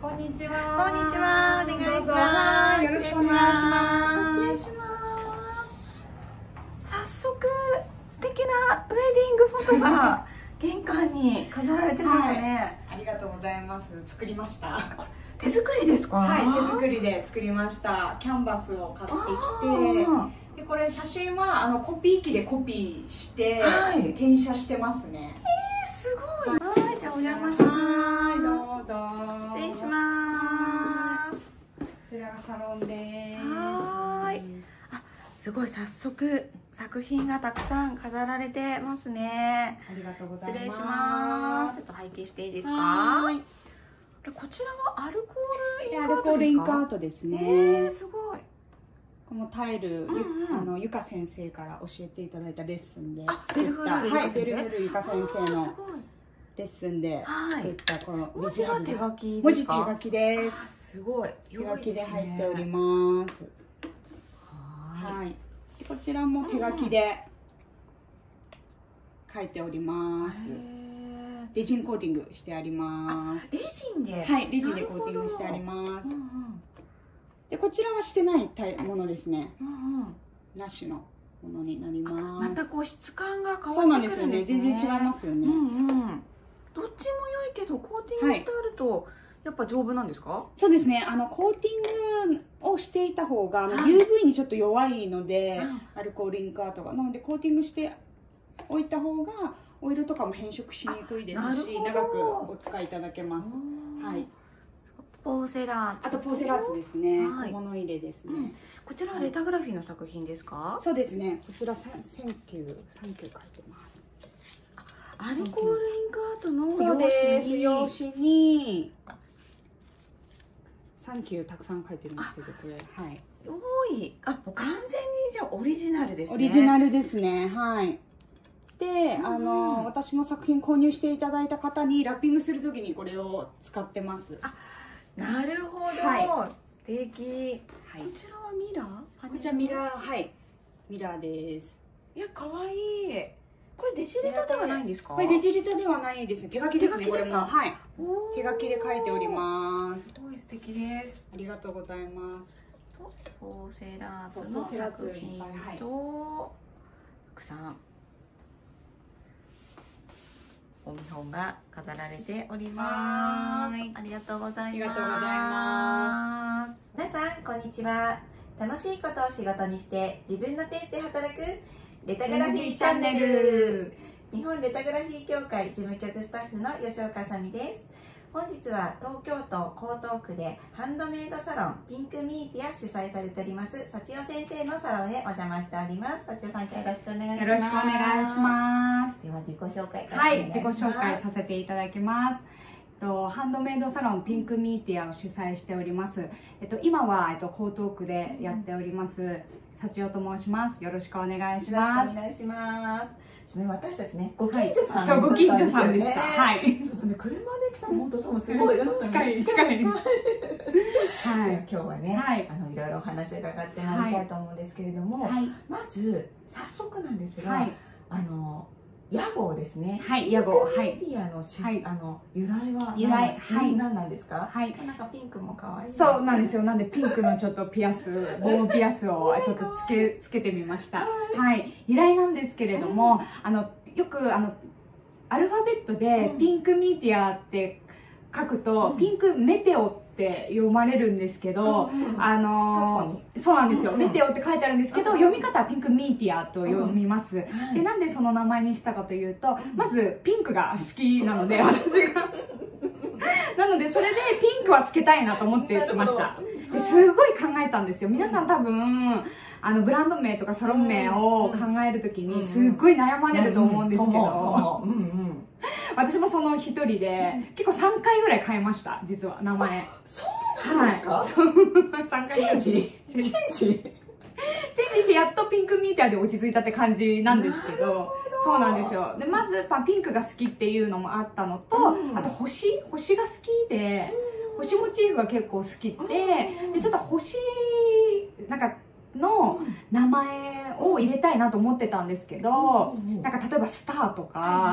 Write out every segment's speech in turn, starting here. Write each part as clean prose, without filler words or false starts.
こんにちは。 こんにちは。お願いします。 よろしくお願いします。 失礼します。早速素敵なウェディングフォトが玄関に飾られてますね。 ありがとうございます。作りました。 手作りですか？ はい、手作りで作りました。キャンバスを買ってきて、でこれ写真はコピー機でコピーして、転写してますね。 すごい。はい、じゃあお邪魔します。 はい、どうぞ。 失礼します。 こちらがサロンです。 はい。あ、すごい、早速作品がたくさん飾られてますね。 ありがとうございます。 失礼します。ちょっと拝見していいですか？はい。こちらはアルコールインカートですか？すごい。 このタイル、ゆか先生から教えていただいたレッスンでベルフールゆか先生のレッスンで作ったこの文字は手書き文字ですか？ 手書きです。 すごい。 手書きで入っております。はい。こちらも手書きで書いております。レジンコーティングしてあります。 レジンで？ はい、レジンでコーティングしてあります。でこちらはしてないものですね。なしのものになります。 またこう質感が変わってくるんですね。 全然違いますよね。 どっちも良いけどコーティングしてあるとやっぱ丈夫なんですか？ そうですね。コーティングをしていた方がUV にちょっと弱いので、アルコールインカートがなのでコーティングしておいた方がオイルとかも変色しにくいですし、長くお使いいただけます。はい。 ポーセラーツ。 あとポーセラーツですね。小物入れですね。 こちらはレタグラフィーの作品ですか？ そうですね。こちらサンキュー書いてます。 アルコールインカートの用紙にサンキューたくさん書いてるんですけど、これはい多い。もう完全にじゃあオリジナルですね。 オリジナルですね。はい。で、私の作品購入していただいた方にラッピングするときにこれを使ってます。 なるほど。素敵。こちらはミラー？ こちらミラー、はい。ミラーです。 いや、可愛い。これデジレタではないんですか？ これデジレタではないですね。手書きですね。これもはい。手書きで書いております。 すごい素敵です。 ありがとうございます。 ポーセラーズの作品とたくさんお見本が飾られております。ありがとうございます。皆さんこんにちは。楽しいことを仕事にして自分のペースで働くレタグラフィーチャンネル。日本レタグラフィー協会事務局スタッフの吉岡あさみです。本日は東京都江東区でハンドメイドサロンピンクミーティア主催されております幸代先生のサロンへお邪魔しております。幸代さん、今日よろしくお願いします。 よろしくお願いします。 では自己紹介からお願いします。 はい、自己紹介させていただきます。ハンドメイドサロンピンクミーティアを主催しております。今は江東区でやっております。幸代と申します。よろしくお願いします。 よろしくお願いします。私たちね、ご近所さん、 そう、ご近所さんでした。はい。 ちょっとね、車で来たら本当多分すごい近い。はい。 今日はね、いろいろお話を伺ってまいりたいと思うんですけれども、まず早速なんですが、屋号ですね。 はい、屋号。 ピンクミーティアの由来は何なんですか？はい。なんかピンクも可愛い。 そうなんですよ。なんでピンクのちょっとピアス、ボーピアスをちょっとつけてみました。はい。由来なんですけれども、よくアルファベットでピンクミーティアって書くとピンクメテオって読まれるんですけど、そうなんですよ。メテオって書いてあるんですけど、読み方はピンクミーティアと読みます。で、なんでその名前にしたかというと、まずピンクが好きなので、私が。なので、それでピンクはつけたいなと思ってました。すごい考えたんですよ。皆さん多分、ブランド名とかサロン名を考えるときに、すっごい悩まれると思うんですけど、私もその一人で、結構3回ぐらい変えました、実は、名前。 そうなんですか？ 3回チェンジしてやっとピンクミーティアで落ち着いたって感じなんですけど、そうなんですよ。で、まずピンクが好きっていうのもあったのと、あと星が好きで、星モチーフが結構好きで、ちょっと星の名前を入れたいなと思ってたんですけど、なんか例えばスターとか、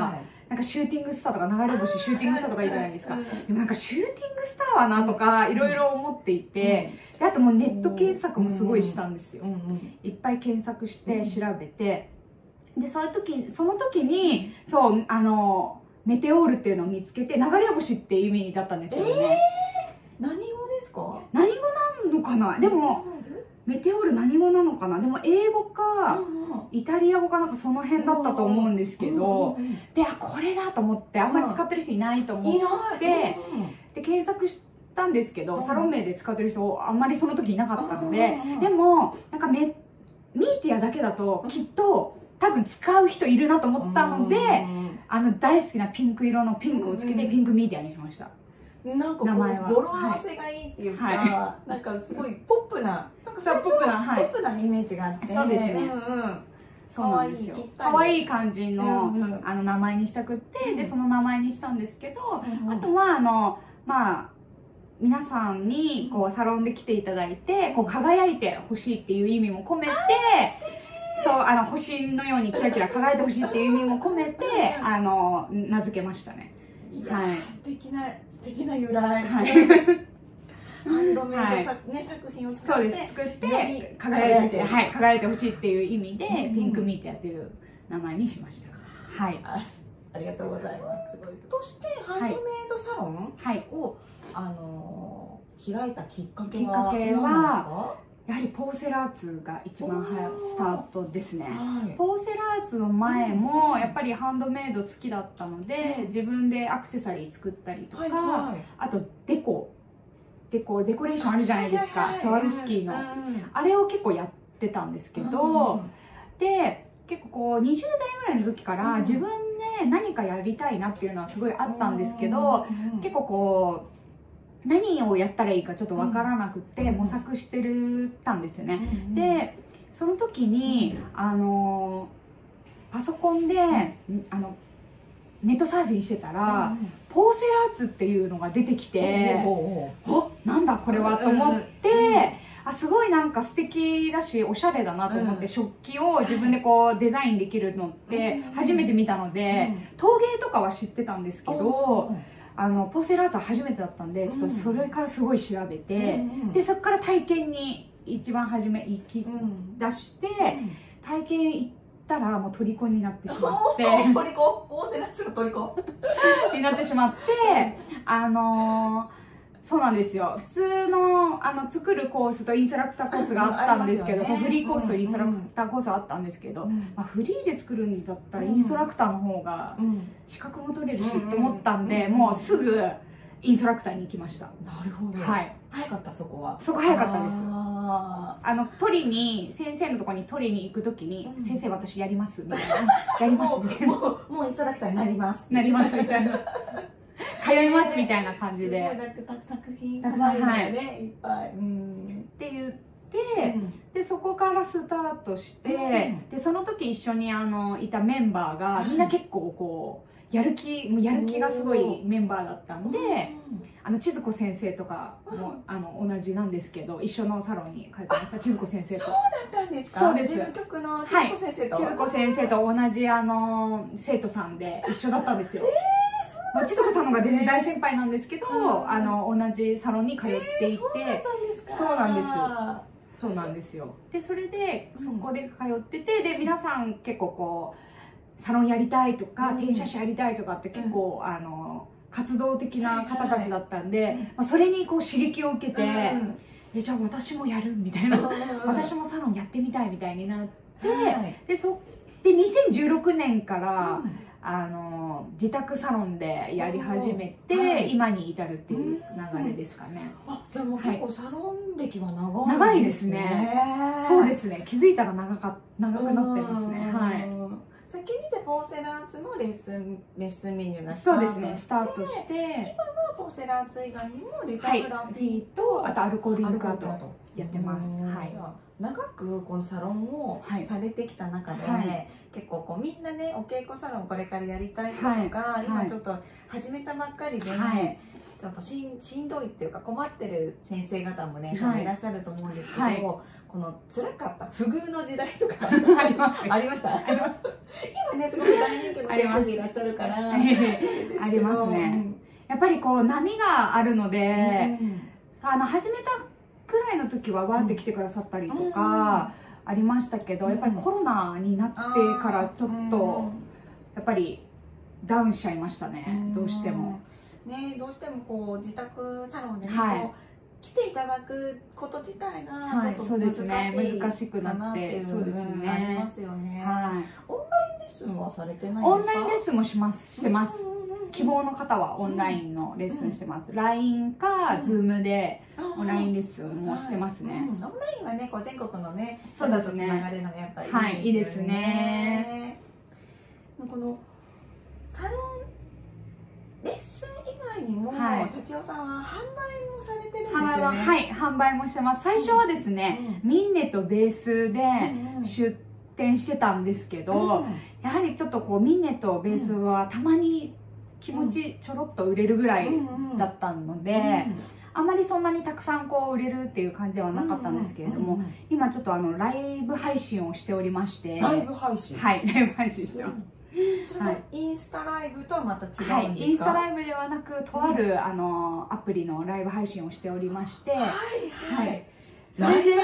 なんかシューティングスターとか流れ星シューティングスターとかいいじゃないですか。でもなんかシューティングスターはなとかいろいろ思っていて、であともうネット検索もすごいしたんですよ。いっぱい検索して調べて、でその時にそうメテオールっていうのを見つけて、流れ星っていう意味だったんですよね。 何語ですか？ 何語なのかな。でもメテオール何語なのかな。でも英語かイタリア語かなんかその辺だったと思うんですけど、でこれだと思って、あんまり使ってる人いないと思ってで検索したんですけど、サロン名で使ってる人あんまりその時いなかったので、でもなんかミーティアだけだときっと多分使う人いるなと思ったので、大好きなピンク色のピンクをつけてピンクミーティアにしました。 なんかこう語呂合わせがいいっていうか、なんかすごいポップな、なんか最初はポップなイメージがあって、 そうですね。そうなんですよ。可愛い感じの名前にしたくって、でその名前にしたんですけど、あとはまあ皆さんにこうサロンで来ていただいてこう輝いてほしいっていう意味も込めて、そう星のようにキラキラ輝いてほしいっていう意味も込めて名付けましたね。 はい、素敵な由来。ハンドメイド作品を作って輝いてほしいっていう意味でピンクミーティアという名前にしました。はい。 ありがとうございます。すごい。そしてハンドメイドサロンを開いたきっかけはやはりポーセラーツが一番スタートですね。ポーセラーツの前もやっぱりハンドメイド好きだったので、自分でアクセサリー作ったりとか、あとデコレーションあるじゃないですか、スワロフスキーのあれを結構やってたんですけど、で結構こう20代ぐらいの時から自分で何かやりたいなっていうのはすごいあったんですけど、結構こう何をやったらいいかちょっと分からなくて模索してたんですよね。でその時にパソコンでネットサーフィンしてたらポーセラーツっていうのが出てきて、なんだこれはと思って、すごいなんか素敵だしおしゃれだなと思って食器を自分でこうデザインできるのって初めて見たので、陶芸とかは知ってたんですけどポーセラーツは初めてだったんで、ちょっとそれからすごい調べて、でそこから体験に一番初め行き出して、体験行ったらもう虜になってしまってポーセラーツの虜になってしまって、そうなんですよ。普通の作るコースとインストラクターコースがあったんですけど、フリーコースとインストラクターコースあったんですけど、フリーで作るんだったらインストラクターの方が資格も取れるしと思ったんで、もうすぐインストラクターに行きました。 なるほど。 はい。 早かった。そこは早かったです。先生のところに取りに行くときに、先生私やりますみたいな、やりますみたいな、 もうインストラクターになりますみたいな、通いますみたいな感じで、 作品が入るね、いっぱいって言って、でそこからスタートして、でその時一緒にいたメンバーがみんな結構こうやる気がすごいメンバーだったんで、千鶴子先生とかも同じなんですけど、一緒のサロンに通ってました。千鶴子先生と。 そうだったんですか？ そうです。 事務局の千鶴子先生と。 千鶴子先生と同じ生徒さんで一緒だったんですよ。千鶴子さんのが全然大先輩なんですけど、同じサロンに通っていて、そうなんですよ。でそれでそこで通ってて、で皆さん結構こうサロンやりたいとか転写者やりたいとかって結構活動的な方たちだったんで、それにこう刺激を受けて、じゃあ私もやるみたいな、私もサロンやってみたいみたいになって、で2016年から自宅サロンでやり始めて、今に至るっていう流れですかね。 じゃあもう結構サロン歴は長いですね。そうですね。気づいたら長くなってますね。はい。 先にじゃあポーセラーツのレッスンメニューがそうですね、スタートして、 今はポーセラーツ以外にもリトグラフィーと、 あとアルコールインクアートやってます。はい。 長くこのサロンをされてきた中で、結構こうみんなね、お稽古サロンこれからやりたい人とか、今ちょっと始めたばっかりで、 ちょっとしんどいっていうか困ってる先生方もね、多分いらっしゃると思うんですけど、はい、この辛かった不遇の時代とかありますありました。今ねすごく大人気の先生もいらっしゃるからありますね。やっぱりこう波があるので、始めたくらいの時はわーって来てくださったりとかありましたけど、やっぱりコロナになってからちょっとやっぱりダウンしちゃいましたね、どうしても。 ね、どうしてもこう自宅サロンでね、はい、来ていただくこと自体がちょっと難しくなっていう部分がありますよね。オンラインレッスンはされてないんですか？ オンラインレッスンもしてます。希望の方はオンラインのレッスンしてます。LINE か Zoom でオンラインレッスンもしてますね。 オンラインはね、こう全国のね、そうですね。つながるのがやっぱりいいですよね。はい、いいですね。このサロンレッスン以外にも、幸代さんは販売もされてるんですよね。 はい、販売もしてます。最初はですね、ミンネとベースで出店してたんですけど、やはりちょっとこうミンネとベースはたまに気持ちちょろっと売れるぐらいだったので、あまりそんなにたくさんこう売れるっていう感じではなかったんですけれども、今ちょっとライブ配信をしておりまして。 ライブ配信？ はい、ライブ配信してます。 それはインスタライブとはまた違うんですか？ はい、インスタライブではなく、とあるアプリのライブ配信をしておりまして、はい、 それで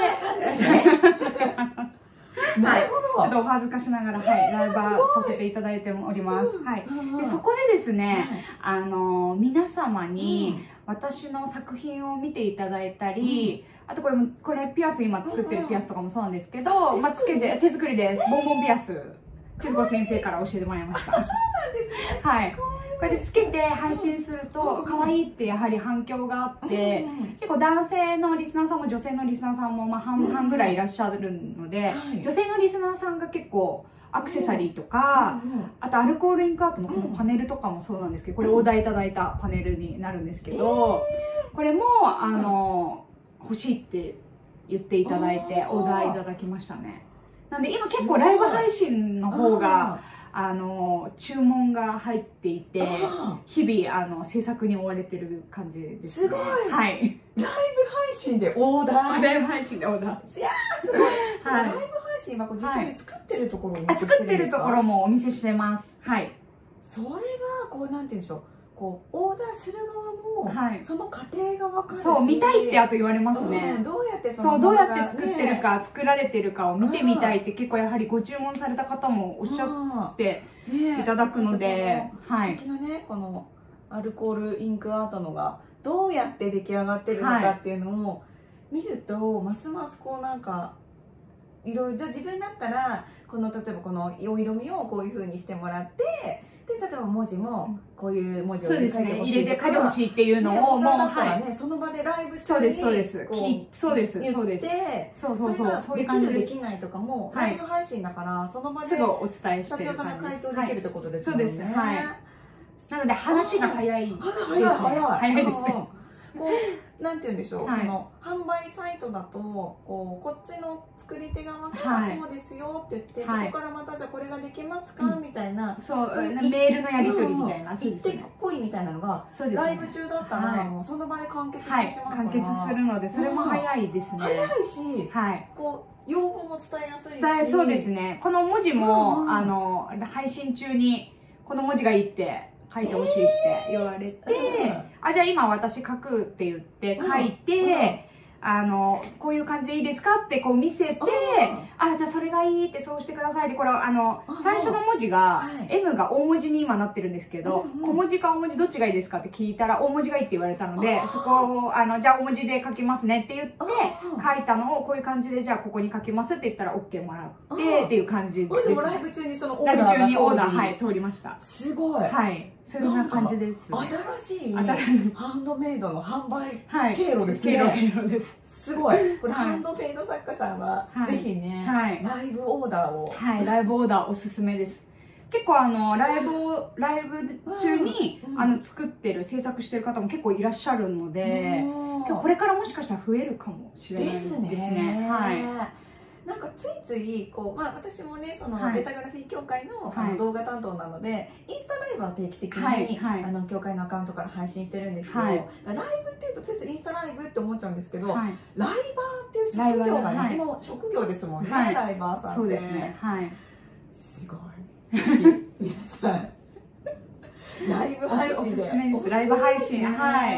なるほど。 ちょっとお恥ずかしながら、ライブさせていただいております。はい。で、そこでですね、皆様に私の作品を見ていただいたり、あとこれピアス今作ってるピアスとかもそうなんですけど、つけて手作りです。ボンボンピアス。千鶴子先生から教えてもらいました。そうなんですね。 はい。これでつけて配信すると可愛いってやはり反響があって、結構男性のリスナーさんも女性のリスナーさんも半々ぐらいいらっしゃるので、女性のリスナーさんが結構アクセサリーとか、あとアルコールインクアートのこのパネルとかもそうなんですけど、これオーダーいただいたパネルになるんですけど、これも欲しいって言っていただいてオーダーいただきましたね。なんで今結構ライブ配信の方が注文が入っていて、日々制作に追われてる感じです、ね。 すごい。 はい。 ライブ配信でオーダー。 ライブ配信でオーダー。 いやーすごい。そのライブ配信は実際に作ってるところを作ってるところもお見せしてます。はい。 それはこうなんて言うんでしょう。こうオーダーする側も、その過程が分かるし、 そう見たいってあと言われますね。 どうやってどうやって作ってるか、作られてるかを見てみたいって結構やはりご注文された方もおっしゃっていただくので、 素敵なねこのアルコールインクアートのがどうやって出来上がってるのかっていうのを見ると、ますますこうなんかいろいろ、じゃあ自分だったらこの例えばこのお色味をこういう風にしてもらって。で例えば文字もこういう文字を入れて書いてほしいっていうのをもうその場でライブ中にそうです言ってそうできるできないとかもライブ配信だからその場ですぐお伝えしてる幸代さんが回答できるってことですよね。そうです。はい。なので話が早いですね。早いですね。 こうなんて言うんでしょう、その販売サイトだとこっちの作り手側がこうですよって言って、そこからまたじゃあこれができますかみたいな、 そうメールのやり取りみたいな、 言ってっぽいみたいなのがライブ中だったらもうその場で完結してしまうから、 完結するのでそれも早いですね。 早いし、こう用語も伝えやすいし、 そうですね。この文字も配信中にこの文字がいいって書いてほしいって言われて、じゃあ今私書くって言って書いて、こういう感じでいいですかってこう見せて、じゃあそれがいいってそうしてくださいで、これ最初の文字が M が大文字に今なってるんですけど、小文字か大文字どっちがいいですかって聞いたら大文字がいいって言われたので、そこをじゃあ大文字で書きますねって言って書いたのをこういう感じでじゃあここに書きますって言ったら OK もらってっていう感じですね。 ライブ中にそのオーダー通りました。 すごい。 はい。そんな感じです。 新しいハンドメイドの販売経路ですね。 経路です。 すごい。これハンドメイド作家さんはぜひね、ライブオーダーを。 ライブオーダーおすすめです。結構ライブ中に作ってる制作してる方も結構いらっしゃるので、これからもしかしたら増えるかもしれないですね。はい。 なんかついついこう、まあ、私もねそのはいレタグラフィー協会の、 はい動画担当なのでインスタライブは定期的に、 はいはい協会のアカウントから配信してるんですよ、 はいだからライブっていうとついついインスタライブって思っちゃうんですけど、 はい、 ライバーっていう職業がね、 はい今職業ですもんね、 はいライバーさんって。 そうですね。はい。 すごい。ぜひ皆さんライブ配信でおすすめです。ライブ配信、はい。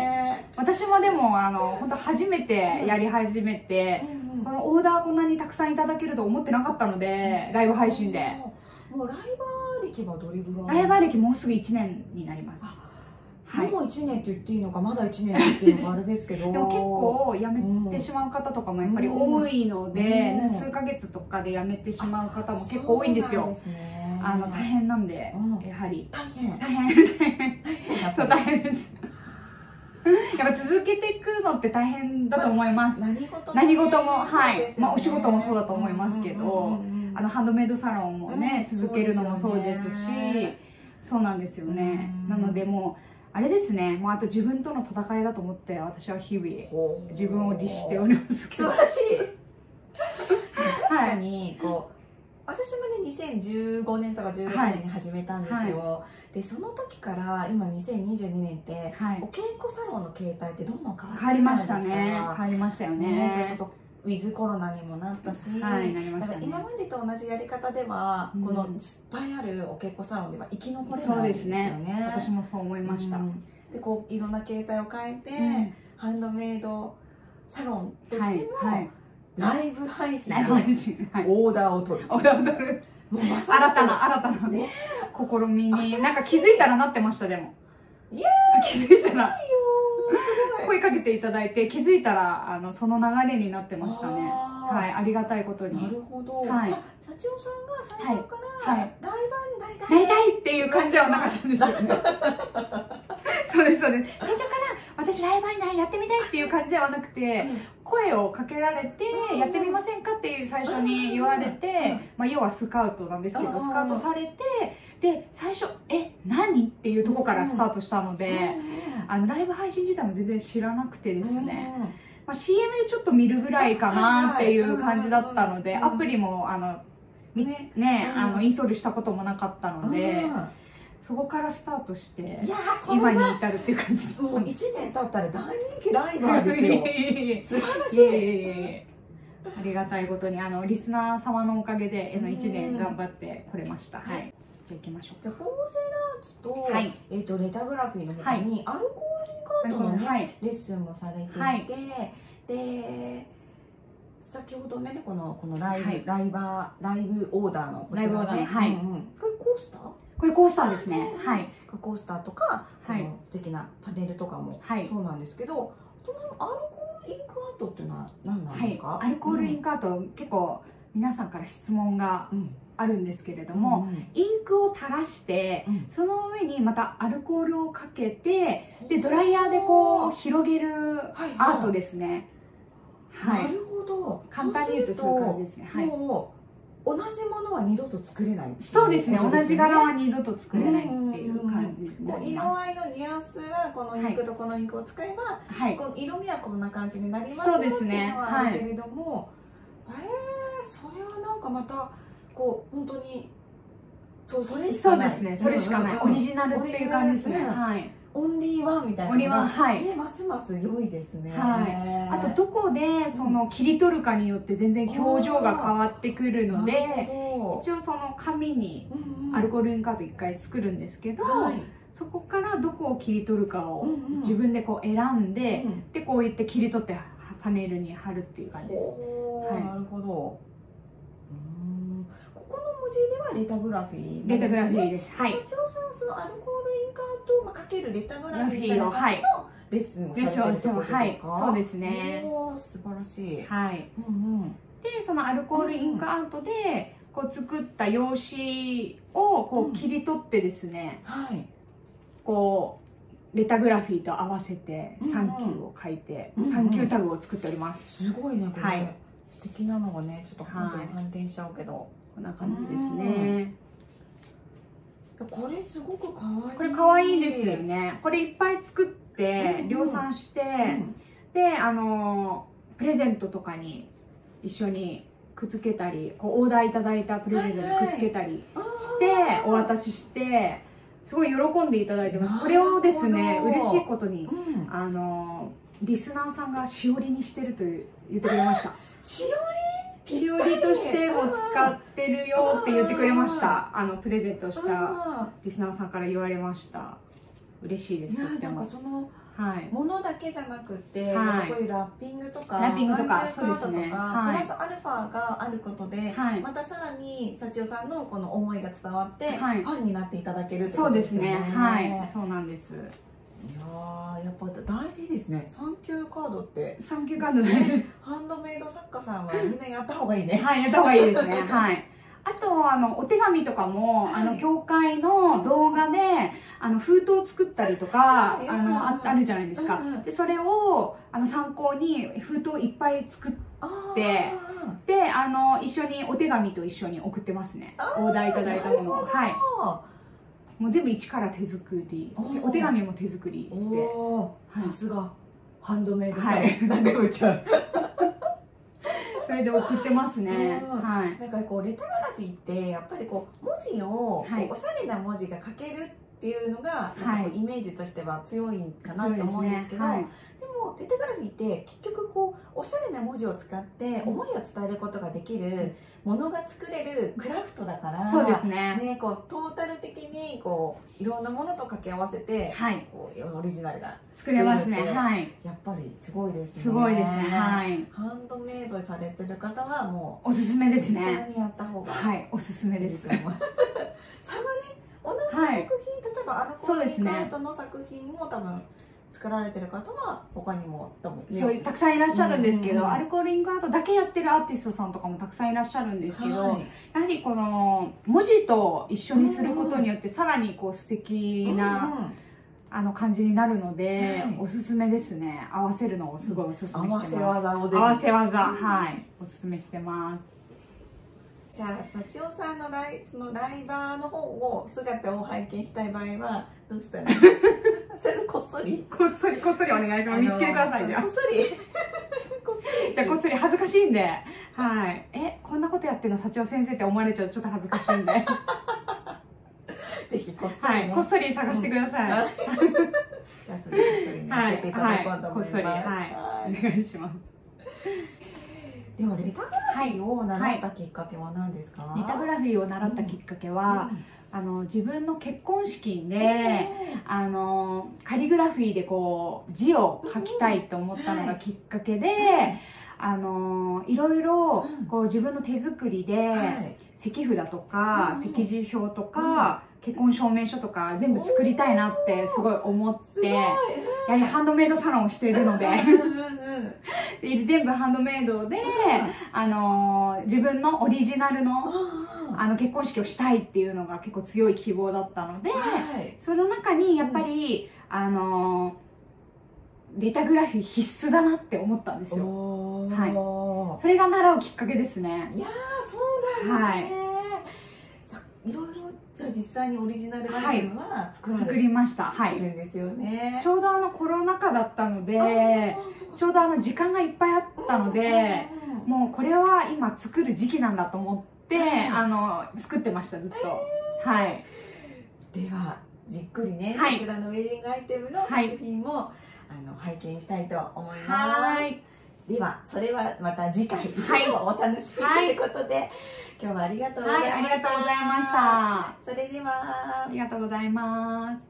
私もでも本当初めてやり始めて、このオーダーこんなにたくさんいただけると思ってなかったので、ライブ配信で。 もうライバー歴はどれぐらい？ ライバー歴もうすぐ1年になります。 はい、もう1年って言っていいのか、まだ1年っていうのがあれですけどでも結構辞めてしまう方とかもやっぱり多いので、数ヶ月とかで辞めてしまう方も結構多いんですよ。大変なんで、やはり大変そう大変です。やっぱ続けていくのって大変だと思います。何事も、はい、まあお仕事もそうだと思いますけど、ハンドメイドサロンもね続けるのもそうですし、そうなんですよね。なのでもうあれですね、もうあと自分との戦いだと思って私は日々自分を律しておりますけど。 素晴らしい。確かにこう私もね2015年とか16年に始めたんですよ、でその時から今2022年って、お稽古サロンの形態ってどんどん変わりましたね。 変わりましたよね。 それこそウィズコロナにもなったし、今までと同じやり方では、このいっぱいあるお稽古サロンでは生き残れないんですよね。 私もそう思いました。 でこういろんな形態を変えて、ハンドメイドサロンとしても、ライブ配信でオーダーを取る。もうまさに新たな試みになんか気づいたらなってました。でも気づいたら声かけていただいて気づいたらその流れになってましたね。はい、ありがたいことに。 なるほど。じゃあ幸男さんが最初からライバーになりたいっていう感じではなかったんですよね。そうですそうです。最初から私ライバーにやってみたいっていう感じではなくて、声をかけられてやってみませんかっていう最初に言われて、まあ要はスカウトなんですけど、スカウトされて、で最初何っていうところからスタートしたので、ライブ配信自体も全然知らなくてですね、まあ CM でちょっと見るぐらいかなっていう感じだったので、アプリもインストールしたこともなかったので、そこからスタートして今に至るっていう感じです。 もう1年経ったら大人気ライバーですよ。素晴らしい。 ありがたいことにリスナー様のおかげで1年頑張ってこれました。はい。じゃあ行きましょう。 じゃあフォーセラーツとレタグラフィーの他にアルコールカードのねレッスンもされていて、で先ほどねこのライブオーダーのこちらね、これコースター？ これコースターですね。はい。 コースターとかこの素敵なパネルとかもそうなんですけど、そのアルコールインクアートっていうのは何なんですか？ アルコールインクアート結構皆さんから質問があるんですけれども、インクを垂らしてその上にまたアルコールをかけて、でドライヤーでこう広げるアートですね。 なるほど。 簡単に言うとそういう感じですね。はい。 同じものは二度と作れない。 そうですね。同じ柄は二度と作れないっていう感じになります。 色合いのニュアンスはこのインクとこのインクを使えば、この色味はこんな感じになりますよっていうのはあるけれども、それはなんかまたこう本当にそれしかない。 そうですね。それしかない。オリジナルっていう感じですね。はい。 オンリーワンみたいな。 オンリーワン、はい。 ますます良いですね。 はい。あとどこでその切り取るかによって全然表情が変わってくるので、一応その紙にアルコールインクアート1回作るんですけど、そこからどこを切り取るかを自分でこう選んで、でこうやって切り取ってパネルに貼るっていう感じです。 なるほど。この文字ではレタグラフィー。 レタグラフィーです。はい。 社長さんはそのアルコールインクアートをかけるレタグラフィーのレッスンをされてるってことですか？ はい、そうですね。 素晴らしい。 はい。でそのアルコールインクアートでこう作った用紙をこう切り取ってですね、こうレタグラフィーと合わせてサンキューを書いてサンキュータグを作っております。 すごいねこれ。素敵なのがね、ちょっと反転しちゃうけど、 こんな感じですね。 これすごく可愛い。 これ可愛いですよね。これいっぱい作って量産して、でプレゼントとかに一緒にくっつけたり、こうオーダーいただいたプレゼントにくっつけたりしてお渡しして、すごい喜んでいただいてます。これをですね、嬉しいことに、リスナーさんがしおりにしてると言ってくれました。 しおりとしても使ってるよって言ってくれました。プレゼントしたリスナーさんから言われました。嬉しいです。 なんかそのものだけじゃなくて、こういうラッピングとか、 そうですね、 プラスアルファがあることで、またさらに幸代さんのこの思いが伝わって、ファンになっていただけるってことですよね。 そうですね。はい、そうなんです。 いやー、やっぱ大事ですね。サンキューカードって。 サンキューカードね。 ハンドメイド作家さんはみんなやった方がいいね。 はい、やった方がいいですね。はい。あとお手紙とかも教会の動画で封筒を作ったりとかあるじゃないですか。でそれを参考に封筒いっぱい作ってで一緒にお手紙と一緒に送ってますね。オーダーいただいたものを。はい。もう全部一から手作り。お手紙も手作りして。 さすがハンドメイドさん。なんかうちゃう。 それで送ってますね。はい。 なんかこうレタグラフィーってやっぱりこう文字をおしゃれな文字が書けるっていうのがなんかイメージとしては強いかなと思うんですけど、でもレタグラフィーって結局こうおしゃれな文字を使って思いを伝えることができるものが作れるクラフトだから、 そうですね。 ね、こうトータル的にこういろんなものと掛け合わせて、こうオリジナルが作れますね。はい。 やっぱりすごいですね。 すごいですね。はい。 ハンドメイドされてる方はもうおすすめですね。 絶対にやった方がはい、おすすめです。 差がね、同じ作品、例えばアルコールカートの作品も多分作られてる方は他にも多分そういうたくさんいらっしゃるんですけど、アルコールインクアートだけやってるアーティストさんとかもたくさんいらっしゃるんですけど、やはりこの文字と一緒にすることによってさらにこう素敵な感じになるので、おすすめですね。合わせるのをすごいおすすめしてます。合わせ技、はい、おすすめしてます。 じゃあ幸代さんのそのライバーの方を姿を拝見したい場合はどうしたらいいそれこっそりお願いします。見つけてください。じゃあこっそりじゃあこっそり恥ずかしいんで、はい、こんなことやってるの幸代先生って思われちゃうとちょっと恥ずかしいんでぜひこっそりね、 こっそり探してください。 じゃあちょっとこっそりに教えていただこうと思います。 お願いします。 ではレタグラフィーを習ったきっかけは何ですか？ レタグラフィーを習ったきっかけは、自分の結婚式でカリグラフィーでこう字を書きたいと思ったのがきっかけで、いろいろこう自分の手作りで席札とか席次表とか結婚証明書とか全部作りたいなってすごい思って、やはりハンドメイドサロンをしているので全部ハンドメイドで自分のオリジナルの結婚式をしたいっていうのが結構強い希望だったので、その中にやっぱりレタグラフィー必須だなって思ったんですよ。はい、それが習うきっかけですね。 いやー、そうなんですね。いろいろじゃあ実際にオリジナルライブは作りました。はい。 るんですよね。 ちょうどコロナ禍だったので、ちょうど時間がいっぱいあったので、もうこれは今作る時期なんだと思って作ってましたずっと。はい。 ではじっくりね、こちらのウェディングアイテムの作品も拝見したいと思います。ではそれはまた次回お楽しみということで、今日はありがとうございました。 ありがとうございました。 それではありがとうございます。